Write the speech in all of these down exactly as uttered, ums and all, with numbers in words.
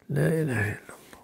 لا إله إلا الله.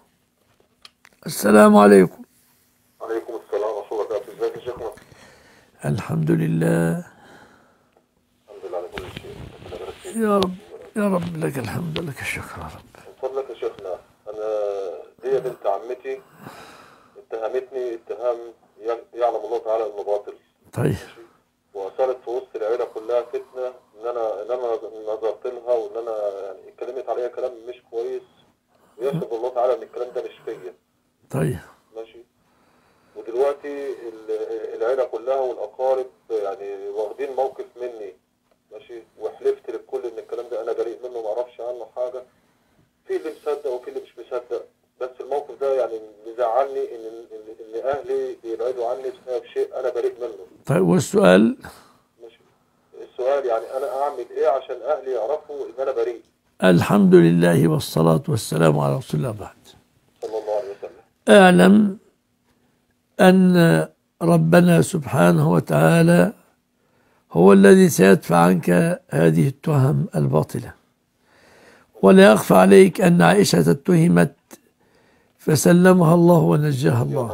السلام عليكم. عليكم السلام ورحمة الله وبركاته. ازيك يا شيخنا؟ الحمد لله. الحمد لله على كل شيء. ربنا يبارك فيك. يا رب يا رب، لك الحمد لك الشكر يا رب. من فضلك يا شيخنا، أنا دي بنت عمتي اتهمتني اتهام يعلم الله تعالى إنه باطل. طيب. وأثارت في وسط العيلة كلها فتنة إن أنا إن أنا نظرت لها وإن أنا يعني اتكلمت عليها كلام مش كويس، ويشهد الله تعالى إن الكلام ده مش فيا. طيب. ماشي. ودلوقتي العيلة كلها والأقارب يعني واخدين موقف مني. ماشي. وحلفت للكل إن الكلام ده أنا بريء منه، ما أعرفش عنه حاجة. في اللي مصدق وفي اللي مش مصدق، بس الموقف ده يعني مزعلني إن إن إن أهلي بيبعدوا عني بسبب شيء أنا بريء منه. طيب، والسؤال؟ ماشي. السؤال يعني أنا أعمل إيه عشان أهلي يعرفوا إن أنا بريء؟ الحمد لله والصلاة والسلام على رسول الله بعد. صلى الله عليه وسلم. اعلم أن ربنا سبحانه وتعالى هو الذي سيدفع عنك هذه التهم الباطلة. ولا يخفى عليك أن عائشة اتهمت فسلمها الله ونجاها الله،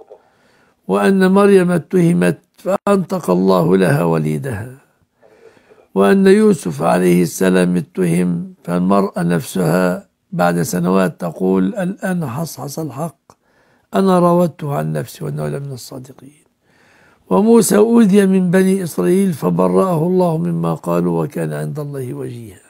وأن مريم اتهمت فأنطق الله لها وليدها، وأن يوسف عليه السلام اتهم فالمرأة نفسها بعد سنوات تقول الآن حصحص الحق، أنا راودته عن نفسي وأنه لمن الصادقين. وموسى أوذي من بني إسرائيل فبرأه الله مما قالوا وكان عند الله وجيها.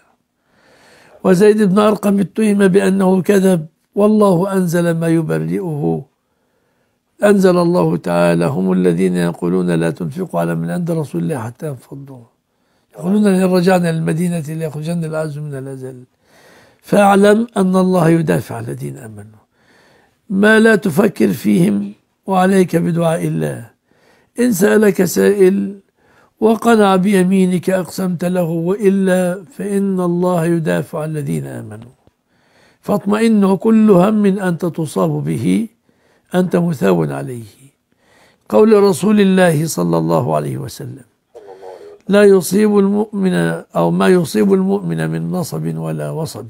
وزيد بن أرقم اتهم بأنه كذب والله أنزل ما يبرئه. أنزل الله تعالى هم الذين يقولون لا تنفقوا على من عند رسول الله حتى ينفضوا، يقولون إن رجعنا للمدينة ليخرجن الأعز من الأذل. فاعلم أن الله يدافع عن الذين آمنوا. ما لا تفكر فيهم وعليك بدعاء الله. إن سألك سائل وقنع بيمينك أقسمت له، وإلا فإن الله يدافع عن الذين آمنوا. فاطمئن وكل هم أنت تصاب به أنت مثاب عليه. قول رسول الله صلى الله عليه وسلم لا يصيب المؤمن أو ما يصيب المؤمن من نصب ولا وصب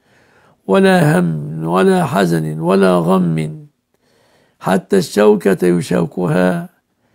ولا هم ولا حزن ولا غم حتى الشوكة يشاكها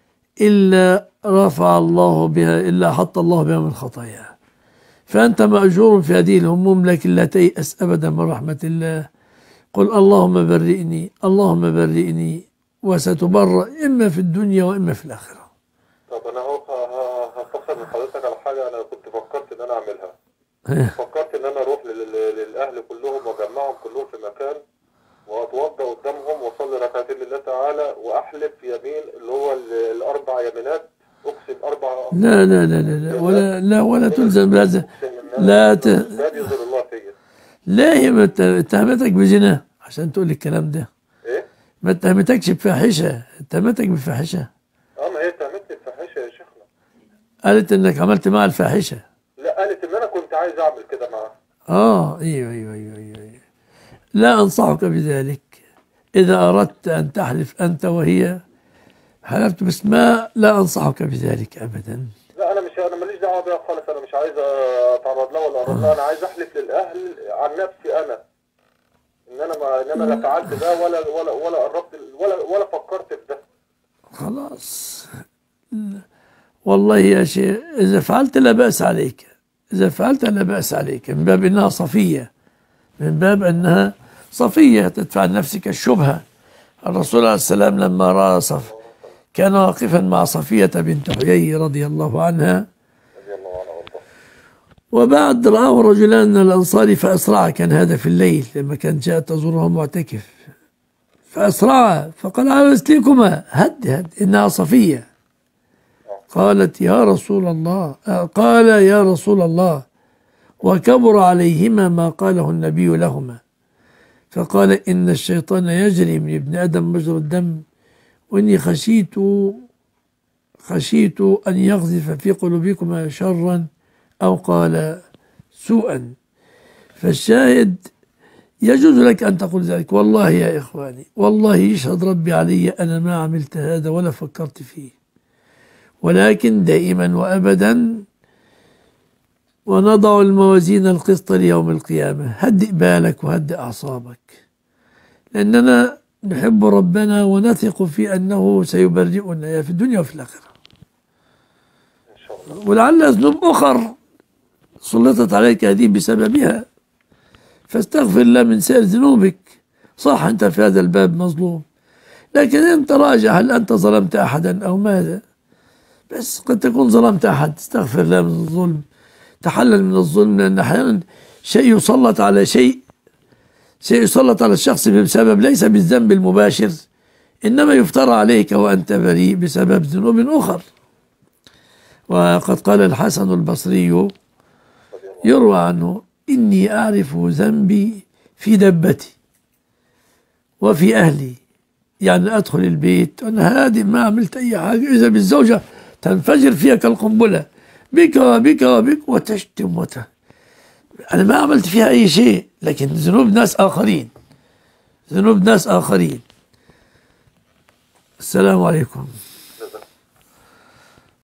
إلا رفع الله بها إلا حط الله بها من خطاياها. فأنت مأجور في هذه الهموم، لكن لا تيأس أبدا من رحمة الله. قل اللهم برئني اللهم برئني، وستبرأ إما في الدنيا وإما في الآخرة. طب أنا هستفسر من حضرتك على حاجة أنا كنت فكرت إن أنا أعملها. فكرت إن أنا أروح للأهل كلهم وأجمعهم كلهم في مكان وأتوضأ قدامهم وأصلي ركعتين لله تعالى وأحلف يمين اللي هو الأربع يمينات، أقسم أربع. لا لا لا لا ولا لا ولا تلزم بهذا. لا ت... لا يظهر الله فيا. لا، هي ما اتهمتك بزنا عشان تقول الكلام ده. إيه؟ ما اتهمتكش بفاحشة، اتهمتك بفاحشة. اه ما هي اتهمتني بفاحشة يا شيخنا. قالت انك عملت معها الفاحشة. لا، قالت ان انا كنت عايز اعمل كده معاها. اه ايوه ايوه ايوه ايوه لا انصحك بذلك. اذا اردت ان تحلف انت وهي حلفت باسم ما، لا انصحك بذلك ابدا. لا انا مش انا ماليش دعوه بيها خالص، انا مش عايز اتعرض لها ولا اقرب لها. انا عايز احلف للاهل عن نفسي انا ان انا ما ان انا لا فعلت ده ولا ولا ولا قربت ولا ولا فكرت في ده. خلاص والله يا شيخ، اذا فعلت لا باس عليك، اذا فعلت لا باس عليك، من باب انها صفيه، من باب انها صفيه تدفع عن نفسك الشبهه. الرسول عليه السلام لما راى صف كان واقفا مع صفيه بنت حيي رضي الله عنها، وبعد رآه رجلان من الأنصار فأسرع. كان هذا في الليل لما كان جاء تزوره معتكف، فأسرع فقال على رسلكما هد هد إنها صفية. قالت يا رسول الله قال يا رسول الله وكبر عليهما ما قاله النبي لهما. فقال إن الشيطان يجري من ابن آدم مجرى الدم، وإني خشيت خشيت أن يقذف في قلوبكما شرا أو قال سوءا. فالشاهد يجوز لك أن تقول ذلك. والله يا إخواني، والله يشهد ربي علي أنا ما عملت هذا ولا فكرت فيه، ولكن دائما وأبدا ونضع الموازين القسط ليوم القيامة. هدئ بالك وهدئ أعصابك، لأننا نحب ربنا ونثق في أنه سيبرئنا في الدنيا وفي الآخرة. إن شاء الله. ولعل ذنوب أخر سلطت عليك هذه بسببها، فاستغفر الله من سائر ذنوبك. صح أنت في هذا الباب مظلوم، لكن أنت راجع، هل أنت ظلمت أحدا أو ماذا؟ بس قد تكون ظلمت أحد، استغفر الله من الظلم، تحلل من الظلم، لأن أحيانا شيء يسلط على شيء شيء يسلط على الشخص بسبب ليس بالذنب المباشر، إنما يفترى عليك وأنت بريء بسبب ذنوب أخر. وقد قال الحسن البصري يروى عنه: إني أعرف ذنبي في دبتي وفي أهلي. يعني أدخل البيت وأنا هادئ ما عملت أي حاجة، إذا بالزوجة تنفجر فيها كالقنبلة بك وبك وبك وتشتم وت... أنا ما عملت فيها أي شيء، لكن ذنوب ناس آخرين، ذنوب ناس آخرين. السلام عليكم.